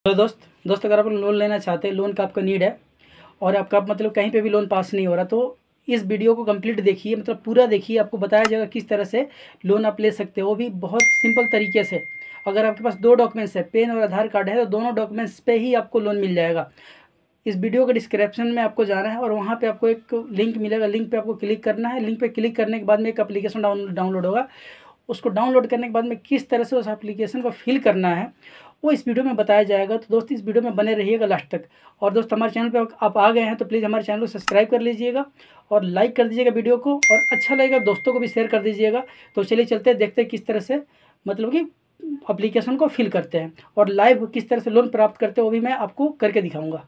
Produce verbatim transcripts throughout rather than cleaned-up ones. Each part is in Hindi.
तो दोस्त दोस्त अगर आप लोन लेना चाहते हैं, लोन का आपका नीड है और आपका मतलब कहीं पे भी लोन पास नहीं हो रहा, तो इस वीडियो को कंप्लीट देखिए, मतलब पूरा देखिए। आपको बताया जाएगा किस तरह से लोन आप ले सकते हो, वो भी बहुत सिंपल तरीके से। अगर आपके पास दो डॉक्यूमेंट्स है, पेन और आधार कार्ड है, तो दोनों डॉक्यूमेंट्स पे ही आपको लोन मिल जाएगा। इस वीडियो के डिस्क्रिप्शन में आपको जाना है और वहाँ पे आपको एक लिंक मिलेगा, लिंक पे आपको क्लिक करना है। लिंक पे क्लिक करने के बाद में एक एप्लीकेशन डाउन डाउनलोड होगा। उसको डाउनलोड करने के बाद में किस तरह से उस एप्लीकेशन को फिल करना है वो इस वीडियो में बताया जाएगा। तो दोस्त इस वीडियो में बने रहिएगा लास्ट तक। और दोस्त हमारे चैनल पे आप आ गए हैं तो प्लीज़ हमारे चैनल को सब्सक्राइब कर लीजिएगा और लाइक कर दीजिएगा वीडियो को, और अच्छा लगेगा दोस्तों को भी शेयर कर दीजिएगा। तो चलिए चलते हैं, देखते हैं किस तरह से मतलब कि एप्लीकेशन को फिल करते हैं और लाइव किस तरह से लोन प्राप्त करते हैं वो भी मैं आपको करके दिखाऊँगा।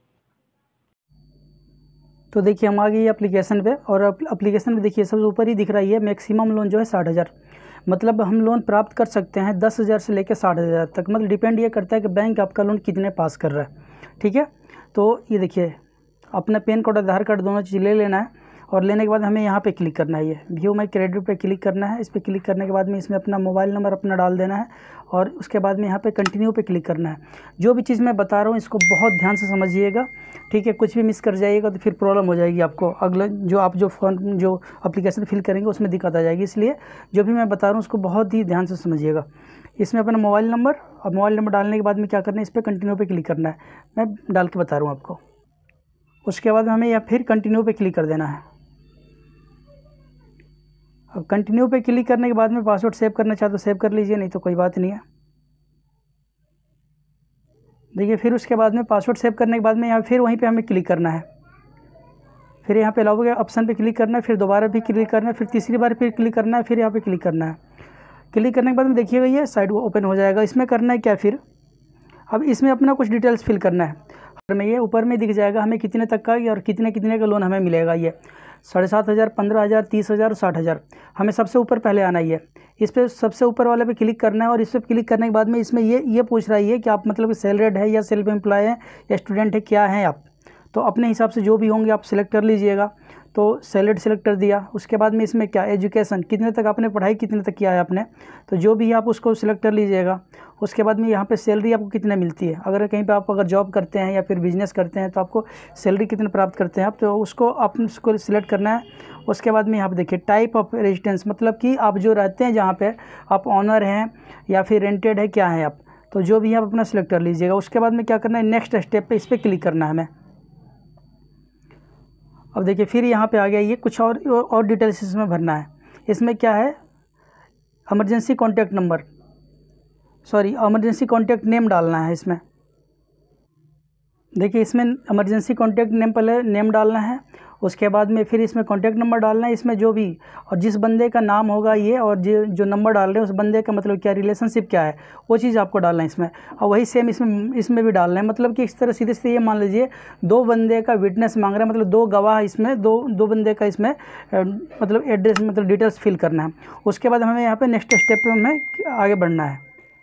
तो देखिए हम आ गए एप्लीकेशन पे, और एप्लीकेशन पे देखिए सबसे ऊपर ही दिख रही है मैक्सिमम लोन जो है साठ हज़ार। मतलब हम लोन प्राप्त कर सकते हैं दस हज़ार से लेकर साठ हज़ार तक। मतलब डिपेंड ये करता है कि बैंक आपका लोन कितने पास कर रहा है। ठीक है, तो ये देखिए अपना पैन कार्ड आधार कार्ड दोनों चीज़ ले लेना है, और लेने के बाद हमें यहाँ पे क्लिक करना है, ये व्यू माई क्रेडिट पे क्लिक करना है। इस पर क्लिक करने के बाद में इसमें अपना मोबाइल नंबर अपना डाल देना है, और उसके बाद में यहाँ पे कंटिन्यू पे क्लिक करना है। जो भी चीज़ मैं बता रहा हूँ इसको बहुत ध्यान से समझिएगा, ठीक है। कुछ भी मिस कर जाइएगा तो फिर प्रॉब्लम हो जाएगी आपको, अगले जो आप जो फॉर्म जो एप्लीकेशन फिल करेंगे उसमें दिक्कत आ जाएगी। इसलिए जो भी मैं बता रहा हूँ उसको बहुत ही ध्यान से समझिएगा। इसमें अपना मोबाइल नंबर, और मोबाइल नंबर डालने के बाद में क्या करना है, इस पर कंटिन्यू पे क्लिक करना है। मैं डाल के बता रहा हूँ आपको। उसके बाद हमें या फिर कंटिन्यू पे क्लिक कर देना है। अब कंटिन्यू पे क्लिक करने के बाद में पासवर्ड सेव करना चाहे तो सेव कर लीजिए, नहीं तो कोई बात नहीं है। देखिए फिर उसके बाद में पासवर्ड सेव करने के बाद में यहाँ फिर वहीं पे हमें क्लिक करना है। फिर यहाँ पे अलाउ के ऑप्शन पे क्लिक करना है, फिर दोबारा भी क्लिक करना है, फिर तीसरी बार फिर क्लिक करना है, फिर यहाँ पे क्लिक करना है। क्लिक करने के बाद में देखिएगा ये साइड ओपन हो जाएगा। इसमें करना है क्या, फिर अब इसमें अपना कुछ डिटेल्स फिल करना है। और में ये ऊपर में दिख जाएगा हमें कितने तक का और कितने कितने का लोन हमें मिलेगा। ये साढ़े सात हज़ार, पंद्रह हज़ार, तीस हज़ार और साठ हज़ार। हमें सबसे ऊपर पहले आना ही है। इस पर सबसे ऊपर वाले पे क्लिक करना है, और इस पर क्लिक करने के बाद में इसमें ये ये पूछ रही है कि आप मतलब सैलरीड है या सेल्फ एम्प्लॉय है या स्टूडेंट है, क्या हैं आप। तो अपने हिसाब से जो भी होंगे आप सिलेक्ट कर लीजिएगा। तो सैलरीड सिलेक्ट कर दिया। उसके बाद में इसमें क्या, एजुकेशन कितने तक आपने पढ़ाई कितने तक किया है आपने, तो जो भी है आप उसको सिलेक्ट कर लीजिएगा। उसके बाद में यहाँ पे सैलरी आपको कितने मिलती है, अगर कहीं पे आप अगर जॉब करते हैं या फिर बिजनेस करते हैं तो आपको सैलरी कितने प्राप्त करते हैं आप, तो उसको आप उसको सिलेक्ट करना है। उसके बाद में यहाँ पे देखिए टाइप ऑफ रेजिडेंस, मतलब कि आप जो रहते हैं जहाँ पे आप ऑनर हैं या फिर रेंटेड है, क्या है आप, तो जो भी है आप अपना सिलेक्ट कर लीजिएगा। उसके बाद में क्या करना है, नेक्स्ट स्टेप पे इस पर क्लिक करना है हमें। अब देखिए फिर यहाँ पे आ गया ये कुछ और और डिटेल्स इसमें भरना है। इसमें क्या है, emergency contact number, sorry emergency contact name डालना है इसमें। देखिए इसमें इमरजेंसी कॉन्टैक्ट नेम पहले नेम डालना है। उसके बाद में फिर इसमें कॉन्टैक्ट नंबर डालना है इसमें जो भी, और जिस बंदे का नाम होगा ये, और जो जो नंबर डाल रहे हैं उस बंदे का मतलब क्या रिलेशनशिप क्या है, वो चीज़ आपको डालना है इसमें। और वही सेम इसमें इसमें भी डालना है। मतलब कि इस तरह सीधे सीधे ये मान लीजिए दो बंदे का विटनेस मांग रहा है, मतलब दो गवाह इसमें, दो दो बंदे का इसमें मतलब एड्रेस मतलब डिटेल्स फिल करना है। उसके बाद हमें यहाँ पर नेक्स्ट स्टेप पर हमें आगे बढ़ना है।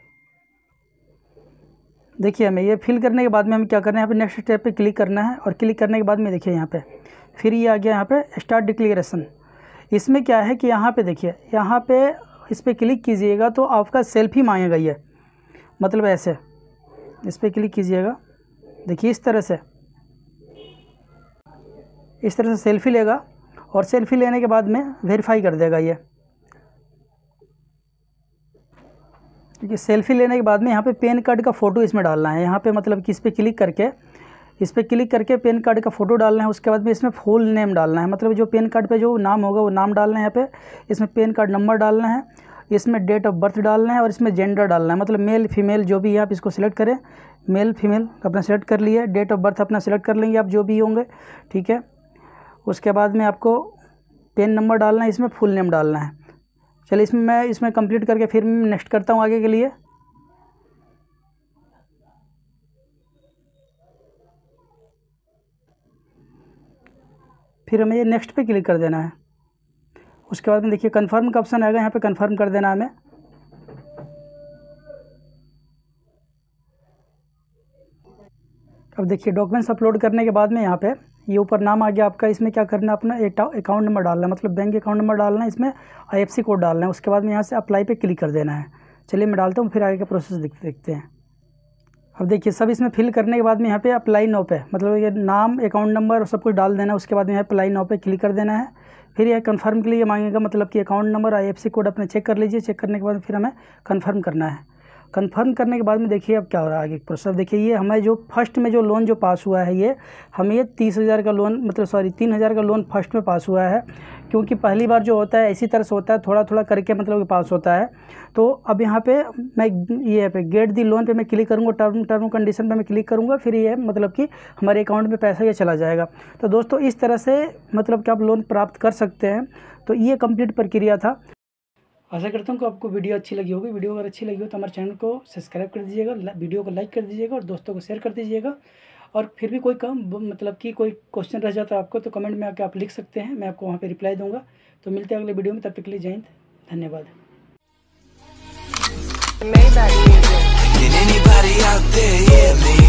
देखिए हमें ये फिल करने के बाद में हमें क्या करना है, यहाँ पे नेक्स्ट स्टेप पे क्लिक करना है, और क्लिक करने के बाद में देखिए यहाँ पे फिर ये आ गया यहाँ पे स्टार्ट डिक्लेरेशन। इसमें क्या है कि यहाँ पे देखिए, यहाँ पे इस पर क्लिक कीजिएगा तो आपका सेल्फी मांगेगा ये, मतलब ऐसे इस पर क्लिक कीजिएगा। देखिए इस तरह से इस तरह से सेल्फी लेगा, और सेल्फी लेने के बाद में वेरीफाई कर देगा ये। देखिए सेल्फी लेने के बाद में यहाँ पे पैन कार्ड का फ़ोटो इसमें डालना है। यहाँ पे मतलब कि इस पर क्लिक करके इस पर क्लिक करके पैन कार्ड का फ़ोटो डालना है। उसके बाद में इसमें फुल नेम डालना है, मतलब जो पैन कार्ड पे जो नाम होगा वो नाम डालना है। यहाँ पे इसमें पैन कार्ड नंबर डालना है, इसमें डेट ऑफ बर्थ डालना है, और इसमें जेंडर डालना है, मतलब मेल फीमेल जो भी है आप इसको सिलेक्ट करें। मेल फीमेल अपना सेलेक्ट कर लिए, डेट ऑफ बर्थ अपना सेलेक्ट कर लेंगे आप जो भी होंगे, ठीक है। उसके बाद में आपको पैन नंबर डालना है, इसमें फुल नेम डालना है। चलिए इसमें मैं इसमें कंप्लीट करके फिर नेक्स्ट करता हूँ आगे के लिए। फिर हमें ये नेक्स्ट पे क्लिक कर देना है। उसके बाद में देखिए कंफर्म का ऑप्शन आएगा, यहाँ पे कंफर्म कर देना है हमें। अब देखिए डॉक्यूमेंट्स अपलोड करने के बाद में यहाँ पे ये ऊपर नाम आ गया आपका। इसमें क्या करना है, अपना अकाउंट नंबर डालना है, मतलब बैंक अकाउंट नंबर डालना है, इसमें आईएफएससी कोड डालना है। उसके बाद में यहाँ से अप्लाई पे क्लिक कर देना है। चलिए मैं डालता हूँ, फिर आगे का प्रोसेस देखते देखते हैं। अब देखिए सब इसमें फिल करने के बाद में यहाँ पे अप्लाई नाउ पे, मतलब ये नाम, अकाउंट नंबर और सब कुछ डाल देना है। उसके बाद में यहाँ अप्लाई नाउ पे क्लिक कर देना है। फिर यह कंफर्म के लिए मांगेगा, मतलब कि अकाउंट नंबर, आईएफएससी कोड अपने चेक कर लीजिए। चेक करने के बाद फिर हमें कंफर्म करना है। कंफर्म करने के बाद में देखिए अब क्या हो रहा है आगे प्रोसेस। देखिए ये हमें जो फर्स्ट में जो लोन जो पास हुआ है, ये हमें ये तीस हज़ार का लोन, मतलब सॉरी तीन हज़ार का लोन फर्स्ट में पास हुआ है। क्योंकि पहली बार जो होता है इसी तरह से होता है, थोड़ा थोड़ा करके मतलब कि पास होता है। तो अब यहाँ पे मैं ये पे गेट दी लोन पे मैं क्लिक करूँगा, टर्म टर्म कंडीशन पे मैं क्लिक करूँगा। फिर ये मतलब कि हमारे अकाउंट में पैसा ये चला जाएगा। तो दोस्तों इस तरह से मतलब कि आप लोन प्राप्त कर सकते हैं। तो ये कंप्लीट प्रक्रिया था। आशा करता हूँ कि आपको वीडियो अच्छी लगी होगी। वीडियो अगर अच्छी लगी हो तो हमारे चैनल को सब्सक्राइब कर दीजिएगा, वीडियो को लाइक कर दीजिएगा और दोस्तों को शेयर कर दीजिएगा। और फिर भी कोई कम मतलब कि कोई क्वेश्चन रह जाता है आपको तो कमेंट में आके आप लिख सकते हैं, मैं आपको वहाँ पे रिप्लाई दूंगा। तो मिलते हैं अगले वीडियो में, तब तक के लिए जय हिंद, धन्यवाद। Can anybody out there hear me?